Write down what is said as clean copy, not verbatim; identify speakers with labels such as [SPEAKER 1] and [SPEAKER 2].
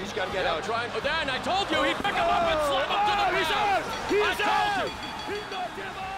[SPEAKER 1] He's got to get out.
[SPEAKER 2] Trying. Oh, Dan, I told you he'd pick him up and slam him to the piece.
[SPEAKER 1] He's
[SPEAKER 2] I told
[SPEAKER 1] out!
[SPEAKER 2] you.
[SPEAKER 1] He knocked him out!